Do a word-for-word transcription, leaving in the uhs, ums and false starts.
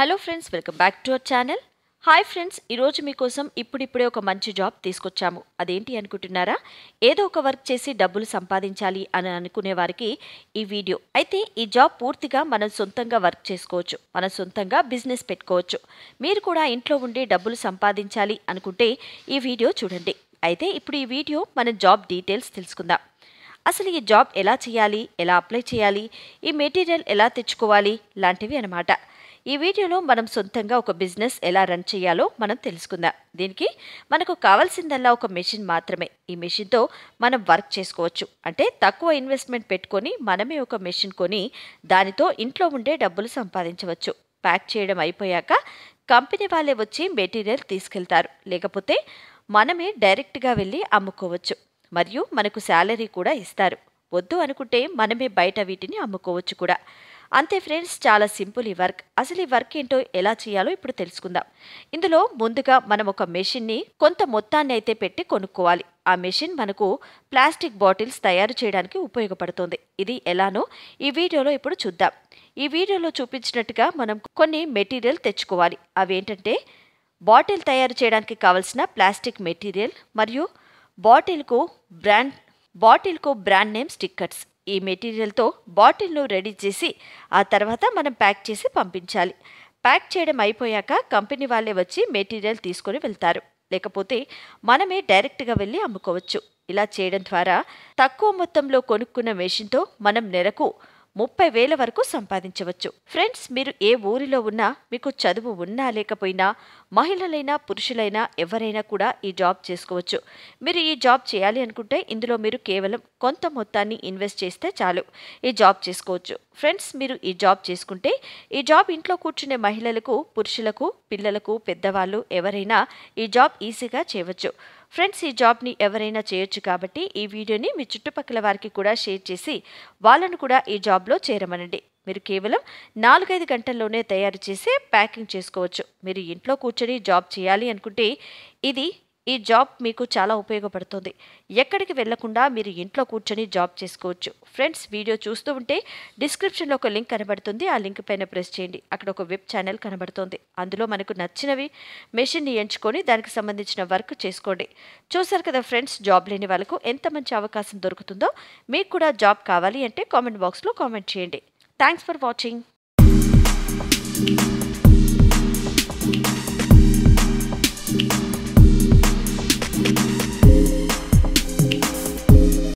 Hello friends, welcome back to our channel. Hi friends, ఈరోజు మీకోసం ఇప్పుడిప్పుడే ఒక మంచి జాబ్ తీసుకొచ్చాము. అదేంటి అనుకుంటున్నారా? ఏదో ఒక వర్క్ చేసి డబ్బులు సంపాదించాలి అని అనుకునే వారికి ఈ వీడియో. అయితే ఈ జాబ్ పూర్తిగా మనం సొంతంగా వర్క్ చేసుకోవచ్చు, మన సొంతంగా బిజినెస్ పెట్టుకోవచ్చు. మీరు కూడా ఇంట్లో ఉండి డబ్బులు సంపాదించాలి అనుకుంటే ఈ వీడియో చూడండి. అయితే ఇప్పుడు ఈ వీడియో మన జాబ్ డీటెయిల్స్ తెలుసుకుందాం. అసలు ఈ జాబ్ ఎలా చేయాలి, ఎలా అప్లై చేయాలి, ఈ మెటీరియల్ ఎలా తెచ్చుకోవాలి లాంటివి అన్నమాట. ఈ వీడియోలో మనం సొంతంగా ఒక బిజినెస్ ఎలా రన్ చేయాలో మనం తెలుసుకుందాం. దీనికి మనకు కావాల్సిందల్లా ఒక మెషిన్ మాత్రమే. ఈ మెషిన్తో మనం వర్క్ చేసుకోవచ్చు. అంటే తక్కువ ఇన్వెస్ట్మెంట్ పెట్టుకొని మనమే ఒక మెషిన్ కొని దానితో ఇంట్లో ఉండే డబ్బులు సంపాదించవచ్చు. ప్యాక్ చేయడం అయిపోయాక కంపెనీ వాళ్ళే వచ్చి మెటీరియల్ తీసుకెళ్తారు, లేకపోతే మనమే డైరెక్ట్గా వెళ్ళి అమ్ముకోవచ్చు. మరియు మనకు శాలరీ కూడా ఇస్తారు. వద్దు అనుకుంటే మనమే బయట వీటిని అమ్ముకోవచ్చు కూడా. అంతే ఫ్రెండ్స్, చాలా సింపుల్ ఈ వర్క్. అసలు ఈ వర్క్ ఏంటో ఎలా చేయాలో ఇప్పుడు తెలుసుకుందాం. ఇందులో ముందుగా మనం ఒక మెషిన్ని కొంత మొత్తాన్ని అయితే పెట్టి కొనుక్కోవాలి. ఆ మెషిన్ మనకు ప్లాస్టిక్ బాటిల్స్ తయారు చేయడానికి ఉపయోగపడుతుంది. ఇది ఎలానో ఈ వీడియోలో ఇప్పుడు చూద్దాం. ఈ వీడియోలో చూపించినట్టుగా మనం కొన్ని మెటీరియల్ తెచ్చుకోవాలి. అవేంటంటే బాటిల్ తయారు చేయడానికి కావలసిన ప్లాస్టిక్ మెటీరియల్ మరియు బాటిల్కు బ్రాండ్ బాటిల్కు బ్రాండ్ నేమ్ స్టిక్కర్స్. ఈ మెటీరియల్తో బాటిల్ను రెడీ చేసి ఆ తర్వాత మనం ప్యాక్ చేసి పంపించాలి. ప్యాక్ చేయడం అయిపోయాక కంపెనీ వాళ్ళే వచ్చి మెటీరియల్ తీసుకొని వెళ్తారు, లేకపోతే మనమే డైరెక్ట్గా వెళ్ళి అమ్ముకోవచ్చు. ఇలా చేయడం ద్వారా తక్కువ మొత్తంలో కొనుక్కున్న మెషిన్తో మనం నెలకు ముప్పై వేల వరకు సంపాదించవచ్చు. ఫ్రెండ్స్, మీరు ఏ ఊరిలో ఉన్నా, మీకు చదువు ఉన్నా లేకపోయినా, మహిళలైనా పురుషులైనా ఎవరైనా కూడా ఈ జాబ్ చేసుకోవచ్చు. మీరు ఈ జాబ్ చేయాలి అనుకుంటే ఇందులో మీరు కేవలం కొంత మొత్తాన్ని ఇన్వెస్ట్ చేస్తే చాలు, ఈ జాబ్ చేసుకోవచ్చు. ఫ్రెండ్స్, మీరు ఈ జాబ్ చేసుకుంటే ఈ జాబ్ ఇంట్లో కూర్చునే మహిళలకు, పురుషులకు, పిల్లలకు, పెద్దవాళ్ళు ఎవరైనా ఈ జాబ్ ఈజీగా చేయవచ్చు. ఫ్రెండ్స్, ఈ జాబ్ని ఎవరైనా చేయొచ్చు కాబట్టి ఈ వీడియోని మీ చుట్టుపక్కల వారికి కూడా షేర్ చేసి వాళ్ళను కూడా ఈ జాబ్లో చేరమనండి. మీరు కేవలం నాలుగైదు గంటల్లోనే తయారు చేసి ప్యాకింగ్ చేసుకోవచ్చు. మీరు ఇంట్లో కూర్చొని జాబ్ చేయాలి అనుకుంటే ఇది ఈ జాబ్ మీకు చాలా ఉపయోగపడుతుంది. ఎక్కడికి వెళ్లకుండా మీరు ఇంట్లో కూర్చొని జాబ్ చేసుకోవచ్చు. ఫ్రెండ్స్, వీడియో చూస్తూ ఉంటే డిస్క్రిప్షన్లో ఒక లింక్ కనబడుతుంది. ఆ లింక్ పైన ప్రెస్ చేయండి. అక్కడ ఒక వెబ్ ఛానల్ కనబడుతుంది. అందులో మనకు నచ్చినవి మెషిన్ని ఎంచుకొని దానికి సంబంధించిన వర్క్ చేసుకోండి. చూసారు కదా ఫ్రెండ్స్, జాబ్ లేని వాళ్ళకు ఎంత మంచి అవకాశం దొరుకుతుందో. మీకు కూడా జాబ్ కావాలి అంటే కామెంట్ బాక్స్లో కామెంట్ చేయండి. Thanks for watching.